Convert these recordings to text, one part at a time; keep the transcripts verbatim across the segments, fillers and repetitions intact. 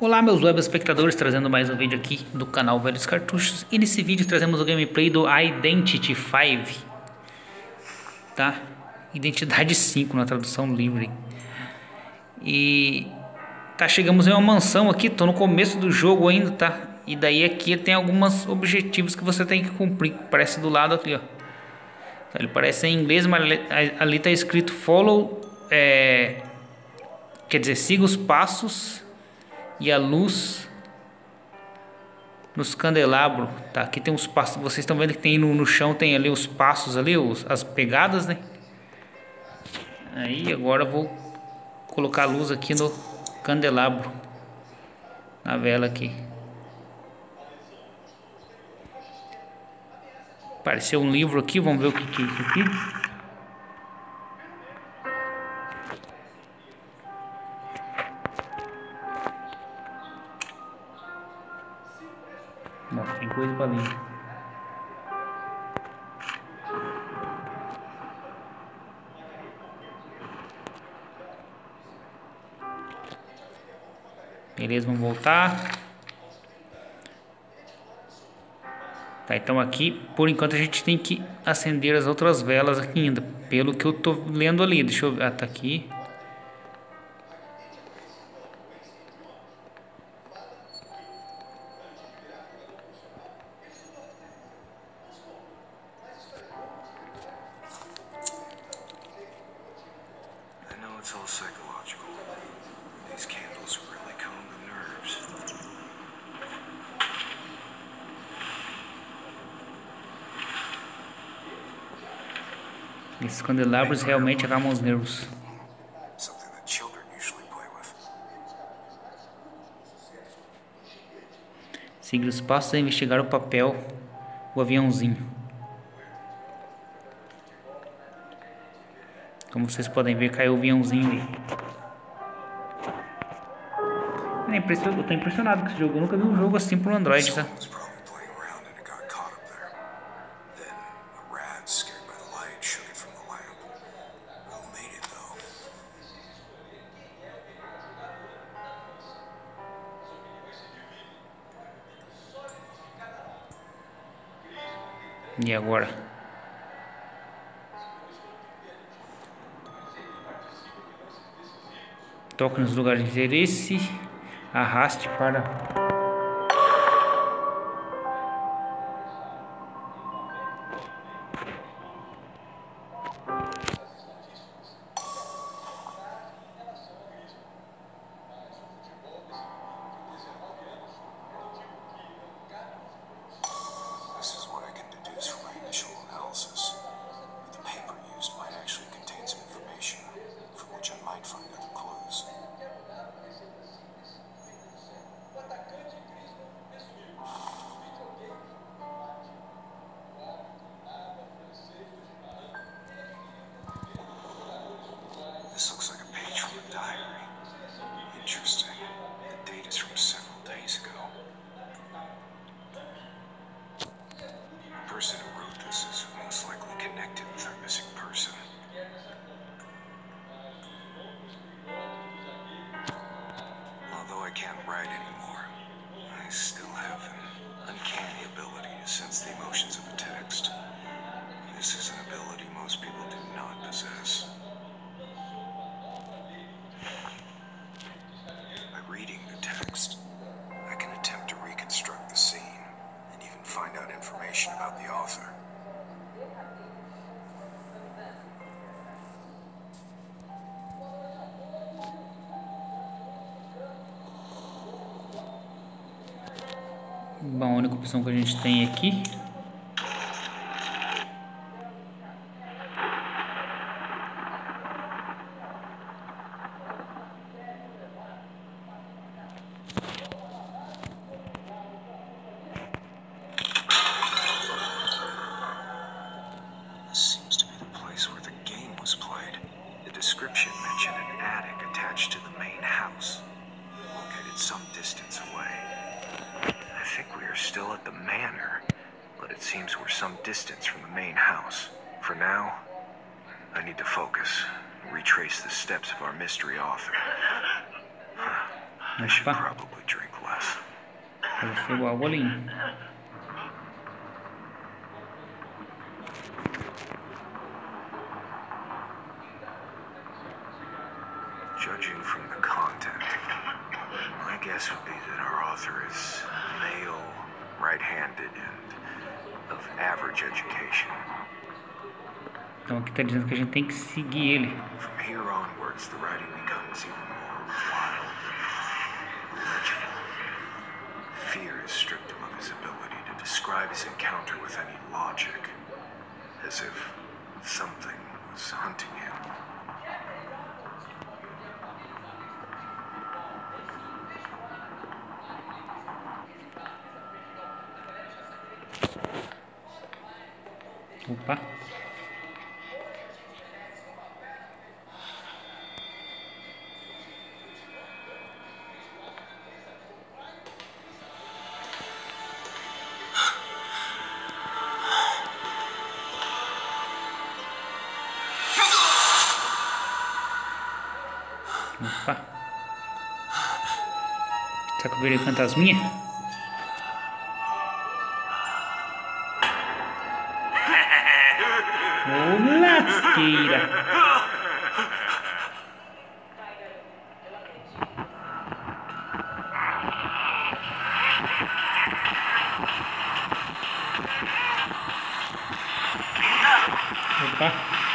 Olá meus web espectadores, trazendo mais um vídeo aqui do canal Velhos Cartuchos. E nesse vídeo trazemos o gameplay do Identity cinco, tá? Identidade cinco na tradução livre. E tá, chegamos em uma mansão aqui, tô no começo do jogo ainda, tá? E daí aqui tem alguns objetivos que você tem que cumprir. Parece do lado aqui, ó. Ele parece em inglês, mas ali tá escrito follow, é, quer dizer, siga os passos e a luz nos candelabros, tá? Aqui tem os passos, vocês estão vendo que tem no, no chão, tem ali os passos ali, os, as pegadas, né? Aí agora eu vou colocar a luz aqui no candelabro, na vela aqui. Apareceu um livro aqui, vamos ver o que, que é isso aqui. Nossa, tem coisa pra ler. Beleza, vamos voltar. Tá, então aqui, por enquanto a gente tem que acender as outras velas aqui ainda, pelo que eu tô lendo ali. Deixa eu ver, ah, tá aqui. It's all psychological. These candles really calm the nerves. Esses candelabros realmente acalmam os nervos. Something that children usually play with. Siga os passos a investigar o papel, o aviãozinho. Como vocês podem ver, caiu o aviãozinho aí. Eu tô impressionado com esse jogo. Eu nunca vi um jogo assim pro Android, tá? E agora? Toque nos lugares de interesse. Arraste para... This is what I can deduce from my initial analysis. The paper used might actually contain some information from which I might find other clues. This looks like a page from a diary. Interesting. The date is from several days ago. The person who wrote this is most likely connected with our missing person. Although I can't write anymore, I still have an uncanny ability to sense the emotions of a text. This is an ability most people do not possess. By reading the text, I can attempt to reconstruct the scene and even find out information about the author. Bom, a única opção que a gente tem aqui This seems to be the place where the game was played. The description mentioned an attic attached to the main house, located some distance away. I think we are still at the manor, but it seems we're some distance from the main house. For now, I need to focus and retrace the steps of our mystery author. I should probably drink less. Eu fui o golinho. Judging from the content, my guess would be that our author is male, right-handed, and of average education. Então aqui tá dizendo que a gente tem que seguir ele. From here onwards, the writing becomes even more wild and legible. Fear is stripped him of his ability to describe his encounter with any logic, as if something was hunting him. Opa. Opa. Será que eu virei fantasminha? Ô, lasqueira! Opa!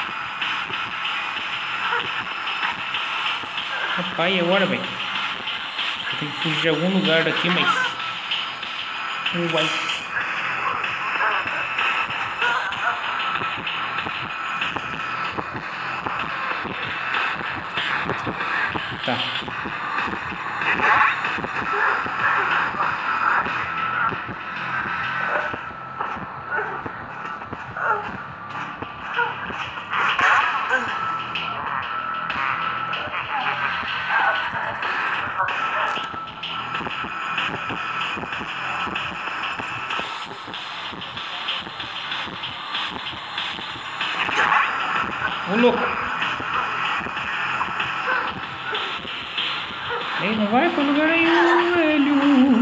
Rapaz, e agora, velho? Eu tenho que fugir de algum lugar daqui, mas... Uai! Tá. Ô, louco! Ei, não vai para lugar nenhum, velho!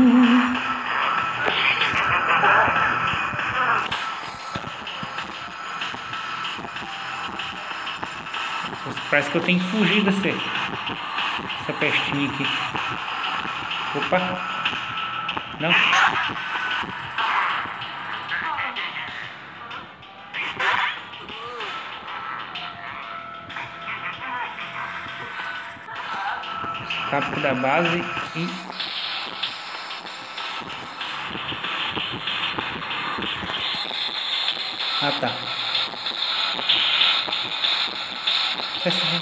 Parece que eu tenho que fugir dessa, dessa pestinha aqui. Opa! Não! Escapo da base e... Ah, tá. Sai, sai.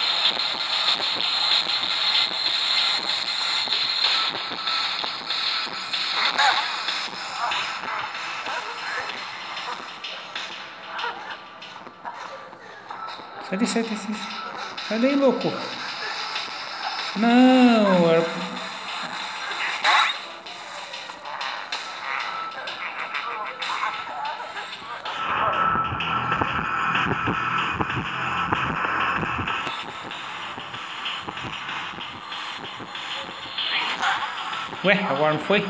Sai daí, sai daí, sai daí. Sai daí, louco. Não, era... Ué, agora não foi?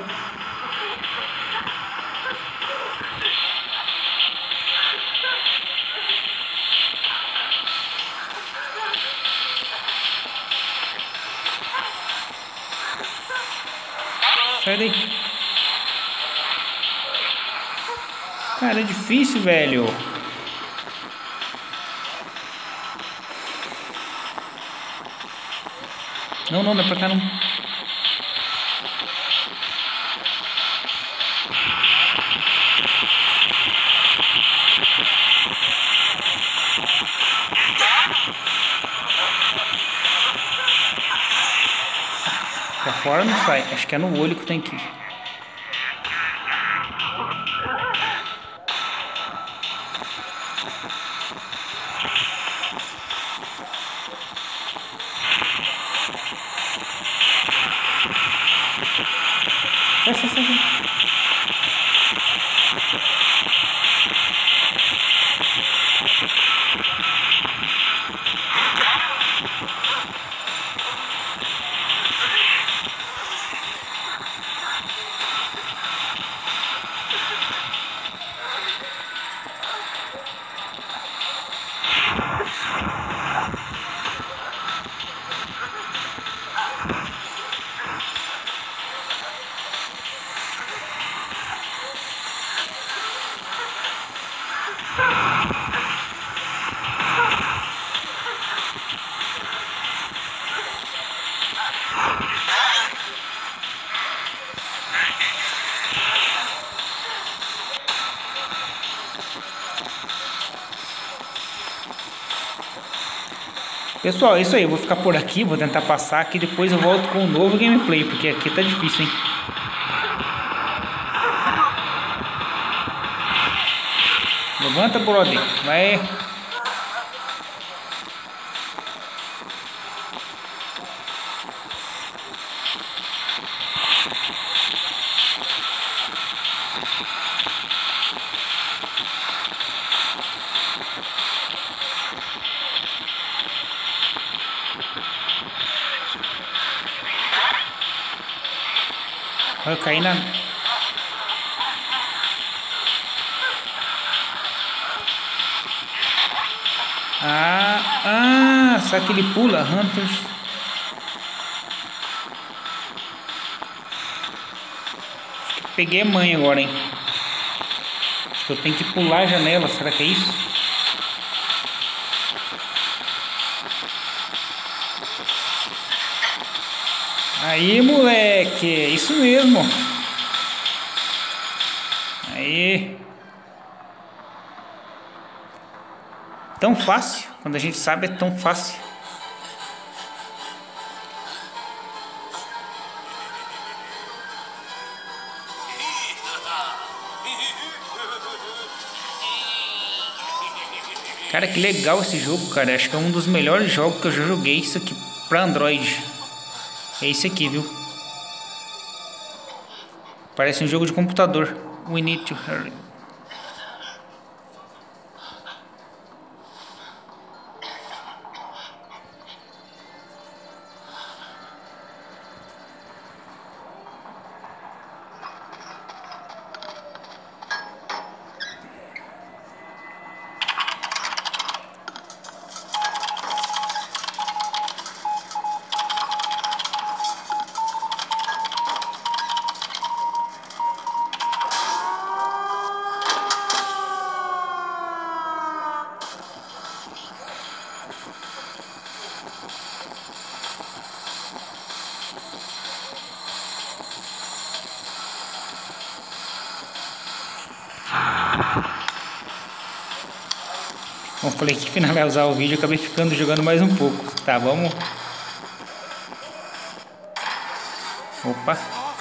Sai daí. Cara, é difícil, velho. Não, não, não é pra cá, não. Pra fora não sai. Acho que é no olho que tem que ir. Sai, sai, sai, sai. Pessoal, é isso aí, eu vou ficar por aqui, vou tentar passar aqui, depois eu volto com um novo gameplay, porque aqui tá difícil, hein? Levanta, brother, vai. Eu caí na... Ah, ah, só que ele pula, Hunters. Peguei a mãe agora, hein. Acho que eu tenho que pular a janela, será que é isso? Aí, moleque, isso mesmo. Aí. Tão fácil, quando a gente sabe é tão fácil. Cara, que legal esse jogo, cara. Acho que é um dos melhores jogos que eu já joguei isso aqui pra Android. É esse aqui, viu? Parece um jogo de computador. We need to hurry. Bom, falei que finalizar o vídeo, acabei ficando jogando mais um pouco. Tá, vamos. Opa.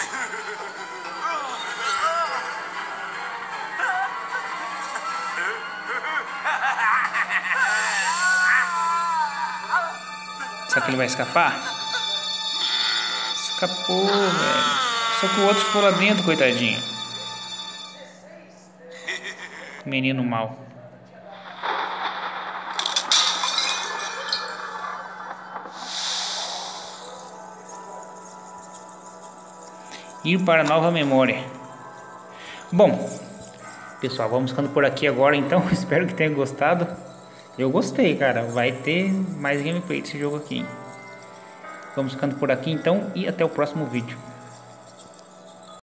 Será que ele vai escapar? Escapou, velho. Só que o outro ficou lá dentro, coitadinho. Menino mau. Ir para nova memória. Bom, pessoal, vamos ficando por aqui agora então. Espero que tenha gostado. Eu gostei, cara. Vai ter mais gameplay desse jogo aqui. Vamos ficando por aqui então e até o próximo vídeo.